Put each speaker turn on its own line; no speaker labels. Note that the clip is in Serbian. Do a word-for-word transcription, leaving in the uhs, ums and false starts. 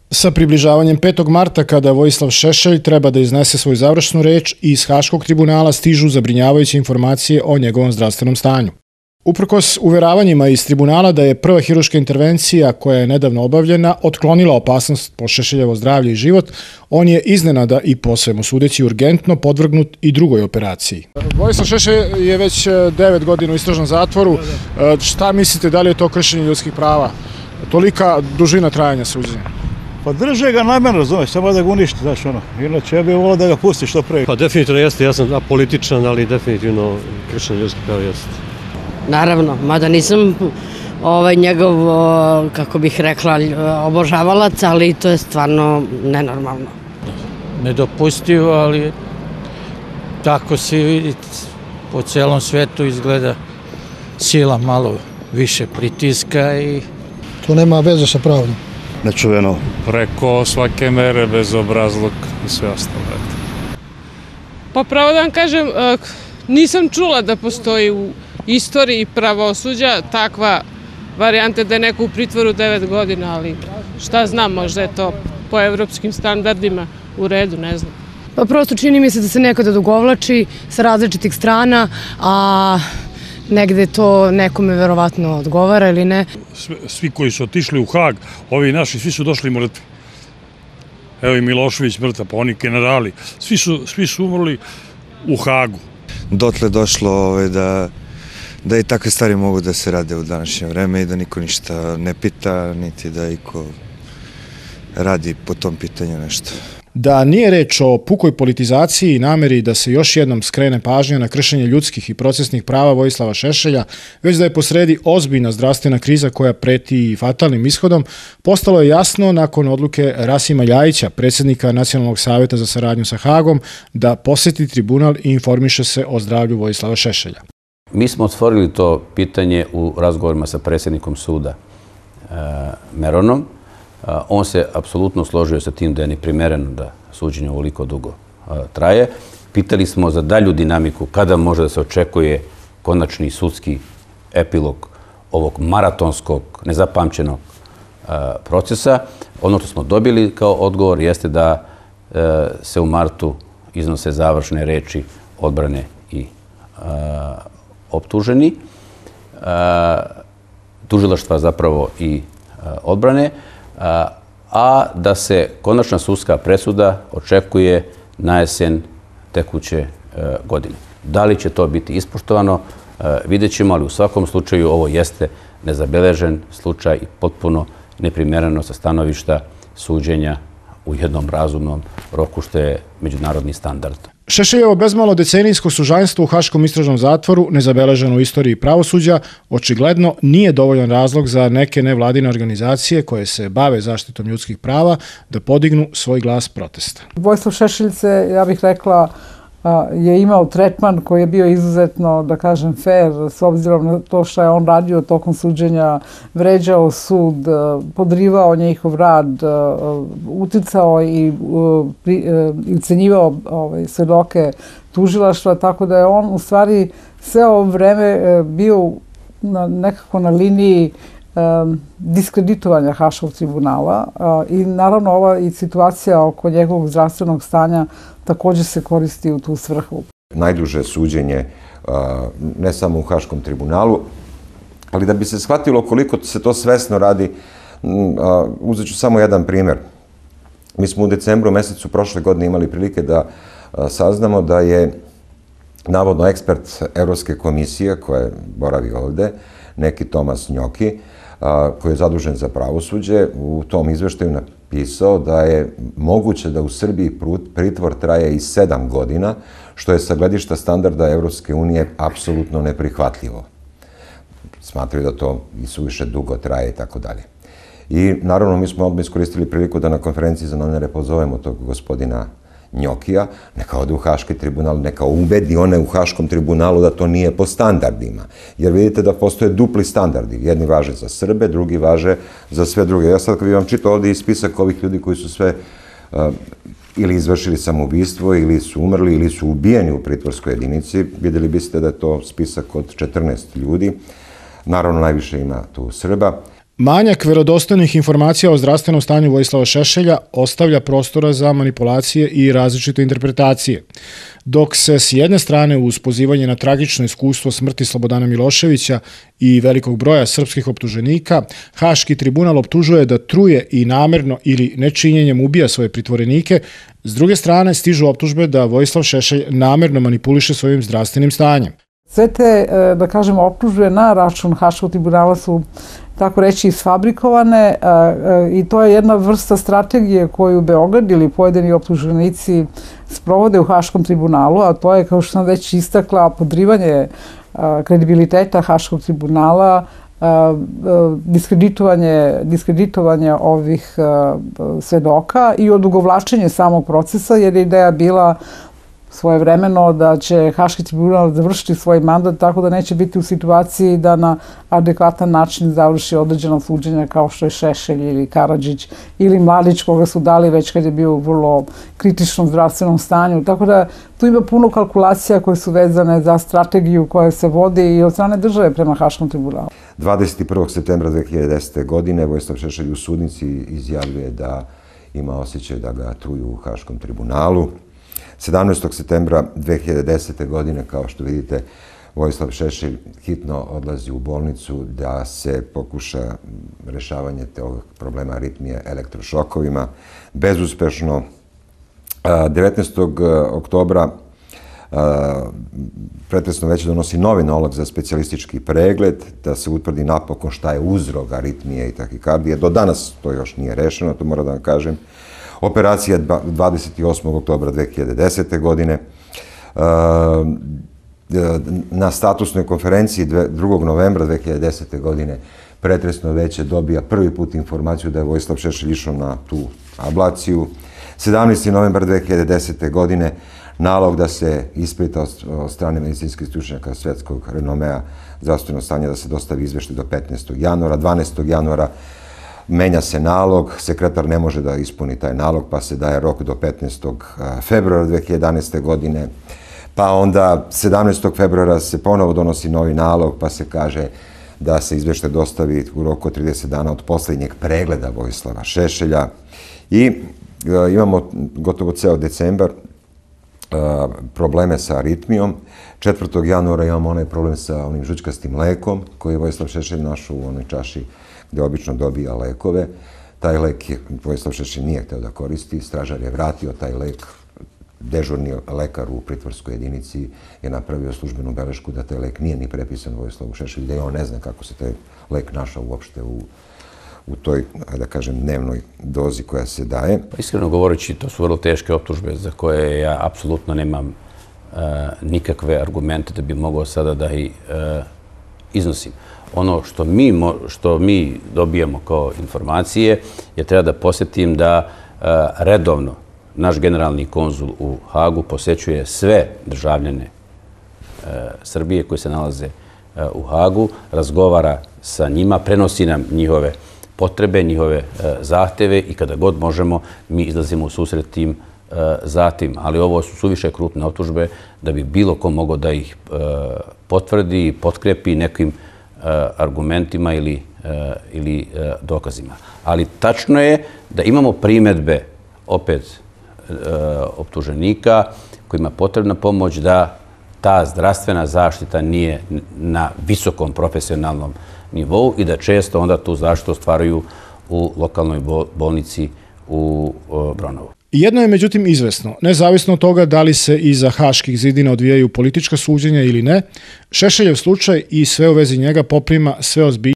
Sa približavanjem petog marta, kada Vojislav Šešelj treba da iznese svoju završnu reč, iz Haškog tribunala stižu zabrinjavajuće informacije o njegovom zdravstvenom stanju. Uprkos uveravanjima iz tribunala da je prva hirurška intervencija koja je nedavno obavljena otklonila opasnost po Šešeljevo zdravlje i život, on je iznenada i po svemu sudeći urgentno podvrgnut i drugoj operaciji. Vojislav Šešelj je već devet godina u istražnom zatvoru. Šta mislite, da li je to kršenje ljudskih prava? Tolika dužina trajanja suđenja?
Pa drže ga najmanje, razumeš, samo da ga uništi, znaš ono. Inače, ja bih volio da ga pusti što pre.
Pa definitivno jeste, ja sam apolitičan, ali definitivno kršenje ljudskih prava jeste.
Naravno, mada nisam ovaj, njegov, kako bih rekla, obožavalac, ali to je stvarno nenormalno.
Nedopustivo, ali tako se vidi, po celom svetu izgleda sila malo više pritiska i...
To nema veze sa pravdom.
Nečuveno.
Preko svake mere, bezobrazluk i sve ostalo.
Pa pravo da vam kažem, nisam čula da postoji u istoriji pravosuđa takva varijanta da je neko u pritvoru devet godina, ali šta znam, možda je to po evropskim standardima u redu, ne znam.
Pa prosto čini mi se da se nekada dogovlači sa različitih strana, a negde to nekome verovatno odgovara ili ne.
Svi koji su otišli u Hag, ovi naši, svi su došli mrtvi. Evo i Milošević mrtav, pa oni generali, svi su, svi su umrli u Hagu.
Dotle došlo da da i takve stvari mogu da se rade u današnje vreme i da niko ništa ne pita, niti da iko radi po tom pitanju nešto.
Da nije reč o pukoj politizaciji i nameri da se još jednom skrene pažnja na kršenje ljudskih i procesnih prava Vojislava Šešelja, već da je posredi ozbiljna zdravstvena kriza koja preti fatalnim ishodom, postalo je jasno nakon odluke Rasima Ljajića, predsjednika Nacionalnog savjeta za saradnju sa Hagom, da poseti tribunal i informiše se o zdravlju Vojislava Šešelja.
Mi smo otvorili to pitanje u razgovorima sa predsjednikom suda Meronom. On se apsolutno složio sa tim da je neprimereno da suđenje ovoliko dugo traje. Pitali smo za dalju dinamiku kada može da se očekuje konačni sudski epilog ovog maratonskog, nezapamćenog procesa. Ono što smo dobili kao odgovor jeste da se u martu iznose završne reči odbrane i optuženi, tužilaštva zapravo i odbrane, a da se konačna sudska presuda očekuje na jesen tekuće godine. Da li će to biti ispoštovano, vidjet ćemo, ali u svakom slučaju ovo jeste nezabeležen slučaj i potpuno neprimereno sa stanovišta suđenja u jednom razumnom roku, što je međunarodni standard.
Šešeljevo bezmalo decenijsko sužanjstvo u Haškom istražnom zatvoru, nezabeleženo u istoriji pravosuđa, očigledno nije dovoljan razlog za neke nevladine organizacije koje se bave zaštitom ljudskih prava da podignu svoj glas protesta.
Vojislav Šešelj se, ja bih rekla, je imao tretman koji je bio izuzetno, da kažem, fair, s obzirom na to što je on radio tokom suđenja, vređao sud, podrivao njihov rad, uticao i ucenjivao svedoke tužilaštva, tako da je on u stvari sve ovo vreme bio nekako na liniji diskreditovanja Haškog tribunala i naravno ova i situacija oko njegovog zdravstvenog stanja također se koristi u tu svrhu.
Najduže suđenje ne samo u Haškom tribunalu, ali da bi se shvatilo koliko se to svesno radi, uzet ću samo jedan primjer. Mi smo u decembru mesecu prošle godine imali prilike da saznamo da je navodno ekspert Evropske komisije koja boravi ovde, neki Tomas Njoki, koji je zadužen za pravosuđe, u tom izveštaju napisao da je moguće da u Srbiji pritvor traje i sedam godina, što je sa gledišta standarda Evropske unije apsolutno neprihvatljivo. Smatraju da to i suviše dugo traje i tako dalje. I naravno mi smo odmah iskoristili priliku da na konferenciji za novinare pozovemo tog gospodina Njokija, neka ode u Haški tribunal, neka ubedi one u Haškom tribunalu da to nije po standardima. Jer vidite da postoje dupli standardi. Jedni važe za Srbe, drugi važe za sve druge. Ja sad kad bih vam čitao ovdje i spisak ovih ljudi koji su sve ili izvršili samoubistvo, ili su umrli, ili su ubijeni u pritvorskoj jedinici, vidjeli biste da je to spisak od četrnaest ljudi. Naravno, najviše ima tu Srba.
Manjak verodostojnih informacija o zdravstvenom stanju Vojislava Šešelja ostavlja prostora za manipulacije i različite interpretacije. Dok se s jedne strane uz pozivanje na tragično iskustvo smrti Slobodana Miloševića i velikog broja srpskih optuženika, Haški tribunal optužuje da truje i namerno ili nečinjenjem ubija svoje pritvorenike, s druge strane stižu optužbe da Vojislav Šešelj namerno manipuliše svojim zdravstvenim stanjem.
Sve te, da kažemo, optužbe na račun Haškog tribunala su, tako reći, isfabrikovane i to je jedna vrsta strategije koju Beograd ili pojedini optuženici sprovode u Haškom tribunalu, a to je, kao što sam već istakla, podrivanje kredibiliteta Haškog tribunala, diskreditovanje, diskreditovanje ovih svedoka i odugovlačenje samog procesa, jer je ideja bila svojevremeno da će Haški tribunal završiti svoj mandat tako da neće biti u situaciji da na adekvatan način završi određeno suđenje kao što je Šešelj ili Karadžić ili Mladić koga su dali već kad je bio u vrlo kritičnom zdravstvenom stanju. Tako da tu ima puno kalkulacija koje su vezane za strategiju koja se vodi i od strane države prema Haškom tribunalu.
dvadeset prvog septembra dve hiljade desete. godine Vojislav Šešelj u sudnici izjavljuje da ima osjećaj da ga truju u Haškom tribunalu. sedamnaestog septembra dve hiljade desete. godine, kao što vidite, Vojislav Šešelj hitno odlazi u bolnicu da se pokuša rešavanje tog problema aritmije elektrošokovima. Bezuspešno. devetnaestog oktobra pretresno veće donosi novi nalog za specijalistički pregled, da se utvrdi napokon šta je uzrok aritmije i tahikardije. Do danas to još nije rešeno, to moram da vam kažem. Operacija dvadeset osmog oktobra dve hiljade desete. godine. Na statusnoj konferenciji drugog novembra dve hiljade desete. godine pretresno veće dobija prvi put informaciju da je Vojislav Šešelj išao na tu ablaciju. sedamnaestog novembra dve hiljade desete. godine nalog da se ispita od strane medicinskih stručnjaka svetskog renomea zdravstveno stanje, da se dostavi izveštaj do petnaestog januara. dvanaestog januara menja se nalog, sekretar ne može da ispuni taj nalog, pa se daje rok do petnaestog februara dve hiljade jedanaeste. godine. Pa onda sedamnaestog februara se ponovo donosi novi nalog, pa se kaže da se izveštaj dostavi u roku od trideset dana od poslednjeg pregleda Vojislava Šešelja. I imamo gotovo ceo decembar probleme sa aritmijom. četvrtog januara imamo onaj problem sa onim žućkastim lekom koji je Vojislav Šešelj našao u onoj čaši gde obično dobija lekove. Taj lek je Vojislav Šešelj nije hteo da koristi, stražar je vratio taj lek, dežurni lekar u pritvorskoj jedinici je napravio službenu belešku da taj lek nije ni prepisan Vojislavu Šešelju, da i on ne zna kako se taj lek našao uopšte u u toj, da kažem, dnevnoj dozi koja se daje.
Iskreno govoreći, to su vrlo teške optužbe za koje ja apsolutno nemam nikakve argumente da bi mogao sada da ih iznosim. Ono što mi, što mi dobijamo kao informacije je treba da posjetim da redovno naš generalni konzul u Hagu posećuje sve državljane Srbije koji se nalaze u Hagu, razgovara sa njima, prenosi nam njihove potrebe, njihove zahteve i kada god možemo mi izlazimo u susret tim zahtevima. Ali ovo su suviše krupne optužbe da bi bilo ko mogao da ih potvrdi i potkrepi nekim argumentima ili, ili dokazima. Ali tačno je da imamo primedbe opet optuženika kojima je potrebna pomoć da ta zdravstvena zaštita nije na visokom profesionalnom nivou i da često onda tu zaštitu ostvaruju u lokalnoj bolnici u Bronovu.
Jedno je međutim izvesno, nezavisno od toga da li se iza haških zidina odvijaju politička suđenja ili ne, Šešeljev slučaj i sve u vezi njega poprima sve ozbiljnije